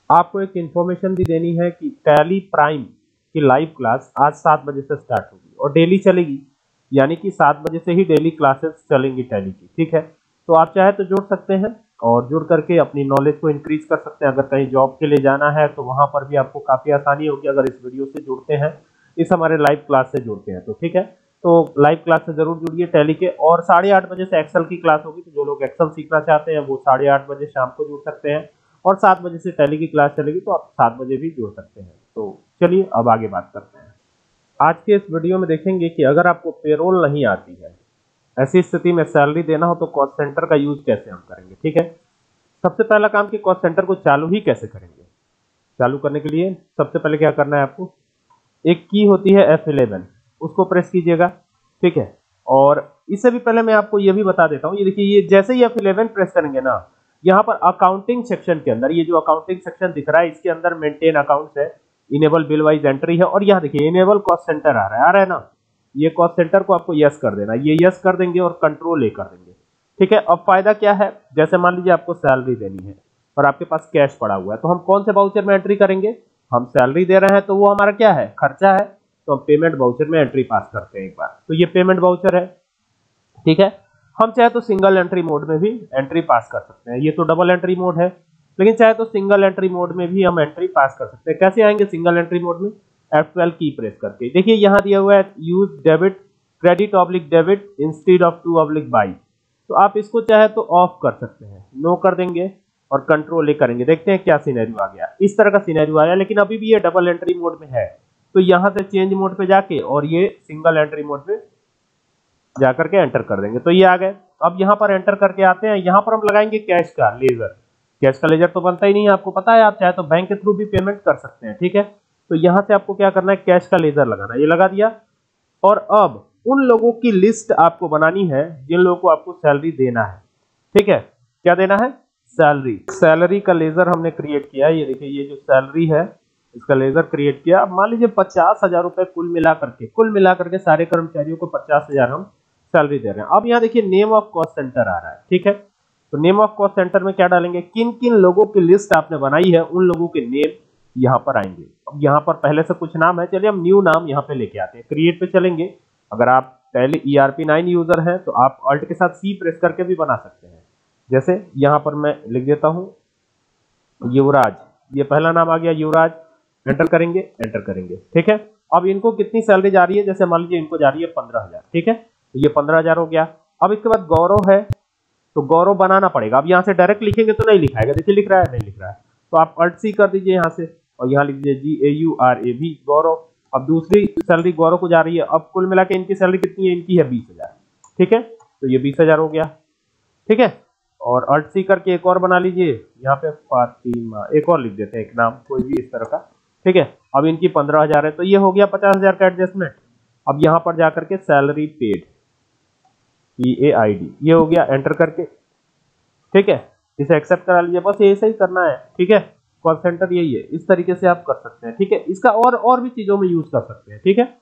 आपको एक इन्फॉर्मेशन भी देनी है कि टैली प्राइम की लाइव क्लास आज 7 बजे से स्टार्ट होगी और डेली चलेगी, यानी कि 7 बजे से ही डेली क्लासेस चलेंगी टैली की। ठीक है, तो आप चाहे तो जुड़ सकते हैं और जुड़ करके अपनी नॉलेज को इंक्रीज कर सकते हैं। अगर कहीं जॉब के लिए जाना है तो वहां पर भी आपको काफी आसानी होगी अगर इस वीडियो से जुड़ते हैं, इस हमारे लाइव क्लास से जुड़ते हैं तो। ठीक है, तो लाइव क्लास से जरूर जुड़िए टैली के। और 8:30 बजे से एक्सेल की क्लास होगी, तो जो लोग एक्सेल सीखना चाहते हैं वो 8:30 बजे शाम को जुड़ सकते हैं और 7 बजे से टैली की क्लास चलेगी, तो आप 7 बजे भी जुड़ सकते हैं। तो चलिए अब आगे बात करते हैं। आज के इस वीडियो में देखेंगे कि अगर आपको पेरोल नहीं आती है, ऐसी स्थिति में सैलरी देना हो तो कॉस्ट सेंटर का यूज कैसे हम करेंगे। ठीक है, सबसे पहला काम कि कॉस्ट सेंटर को चालू ही कैसे करेंगे। चालू करने के लिए सबसे पहले क्या करना है आपको, एक की होती है F11, उसको प्रेस कीजिएगा। ठीक है, और इससे भी पहले मैं आपको ये भी बता देता हूँ, ये देखिए, ये जैसे ही F11 प्रेस करेंगे ना, यहाँ पर अकाउंटिंग सेक्शन के अंदर, ये जो अकाउंटिंग सेक्शन दिख रहा है इसके अंदर मेंटेन अकाउंट्स है, इनेबल बिल वाइज एंट्री है, और यहाँ देखिए इनेबल कॉस्ट सेंटर आ रहा है ना, ये कॉस्ट सेंटर को आपको यस कर देना, ये यस कर देंगे और कंट्रोल ए कर देंगे। ठीक है, अब फायदा क्या है, जैसे मान लीजिए आपको सैलरी देनी है और आपके पास कैश पड़ा हुआ है, तो हम कौन से वाउचर में एंट्री करेंगे, हम सैलरी दे रहे हैं तो वो हमारा क्या है, खर्चा है, तो हम पेमेंट वाउचर में एंट्री पास करते हैं एक बार। तो ये पेमेंट वाउचर है। ठीक है, हम चाहे तो सिंगल एंट्री मोड में भी एंट्री पास कर सकते हैं, ये तो डबल एंट्री मोड है, लेकिन चाहे तो सिंगल एंट्री मोड में भी हम एंट्री पास कर सकते हैं। कैसे आएंगे सिंगल एंट्री मोड में, F12 की प्रेस करके। देखिए यहाँ दिया हुआ है use debit credit oblique debit instead of to oblique by, तो आप इसको चाहे तो ऑफ कर सकते हैं, नो कर देंगे और कंट्रोल ए करेंगे। देखते हैं क्या सिनेरियो आ गया, इस तरह का सिनेरियो आया, लेकिन अभी भी ये डबल एंट्री मोड में है, तो यहाँ से चेंज मोड पे जाके और ये सिंगल एंट्री मोड पे जाकर के एंटर कर देंगे, तो ये आ गए। अब यहाँ पर एंटर करके आते हैं, यहाँ पर हम लगाएंगे कैश का लेजर। कैश का लेजर तो बनता ही नहीं है, आपको पता है, आप चाहे तो बैंक के थ्रू भी पेमेंट कर सकते हैं। ठीक है, तो यहाँ से आपको क्या करना है, कैश का लेजर लगाना, ये लगा दिया। और अब उन लोगों की लिस्ट आपको बनानी है जिन लोगों को आपको सैलरी देना है। ठीक है, क्या देना है, सैलरी। सैलरी का लेजर हमने क्रिएट किया है, ये देखिए, ये जो सैलरी है इसका लेजर क्रिएट किया। अब मान लीजिए 50,000 रुपए कुल मिला करके सारे कर्मचारियों को 50,000 हम सैलरी दे रहे हैं। अब यहाँ देखिए नेम ऑफ कॉस्ट सेंटर आ रहा है। ठीक है, तो नेम ऑफ कॉस्ट सेंटर में क्या डालेंगे, किन किन लोगों की लिस्ट आपने बनाई है उन लोगों के नेम यहाँ पर आएंगे। अब यहाँ पर पहले से कुछ नाम है, चलिए हम न्यू नाम यहाँ पे लेके आते हैं, क्रिएट पे चलेंगे। अगर आप पहले ERP9 यूजर हैं तो आप अल्ट के साथ C प्रेस करके भी बना सकते हैं। जैसे यहाँ पर मैं लिख देता हूँ युवराज, ये पहला नाम आ गया युवराज, एंटर करेंगे। ठीक है, अब इनको कितनी सैलरी जा रही है, जैसे मान लीजिए इनको जा रही है 15,000। ठीक है, तो ये 15,000 हो गया। अब इसके बाद गौरव है, तो गौरव बनाना पड़ेगा। अब यहाँ से डायरेक्ट लिखेंगे तो नहीं लिखाएगा, देखिए लिख रहा है, नहीं लिख रहा है, तो आप अल्ट C कर दीजिए यहाँ से और यहाँ लिख दीजिए GAURAV गौरव। अब दूसरी सैलरी गौरव को जा रही है, अब कुल मिला के इनकी सैलरी कितनी है, इनकी है 20,000। ठीक है, तो ये 20,000 हो गया। ठीक है, और अल्ट C करके एक और बना लीजिए, यहाँ पे फातिमा एक और लिख देते हैं, एक नाम कोई भी इस तरह का। ठीक है, अब इनकी 15,000 है, तो ये हो गया 50,000 का एडजस्टमेंट। अब यहाँ पर जाकर के सैलरी पेड PAID ये हो गया, एंटर करके। ठीक है, इसे एक्सेप्ट करा लीजिए, बस ऐसे ही करना है। ठीक है, कॉस्ट सेंटर यही है, इस तरीके से आप कर सकते हैं। ठीक है, इसका और भी चीजों में यूज कर सकते हैं। ठीक है,